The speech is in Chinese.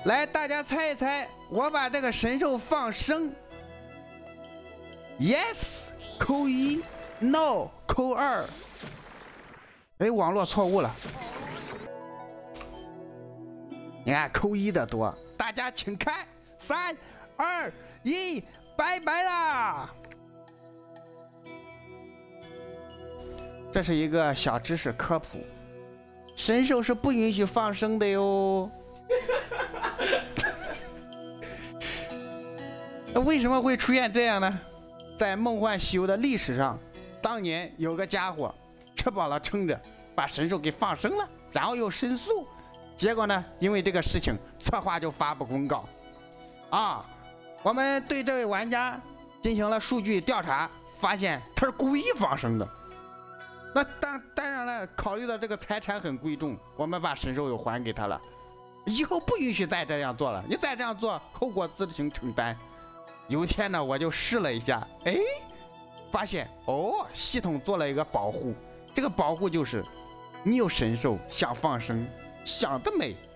来，大家猜一猜，我把这个神兽放生 ，yes 扣1 ，no 扣2。哎，网络错误了。你看扣1的多，大家请看，3、2、1，拜拜啦！这是一个小知识科普，神兽是不允许放生的哟。为什么会出现这样呢？在《梦幻西游》的历史上，当年有个家伙吃饱了撑着，把神兽给放生了，然后又申诉，结果呢，因为这个事情，策划就发布公告，我们对这位玩家进行了数据调查，发现他是故意放生的。那当然了，考虑到这个财产很贵重，我们把神兽又还给他了。以后不允许再这样做了，你再这样做，后果自行承担。有一天呢，我就试了一下，哎，发现系统做了一个保护，这个保护就是，你有神兽想放生，想得美。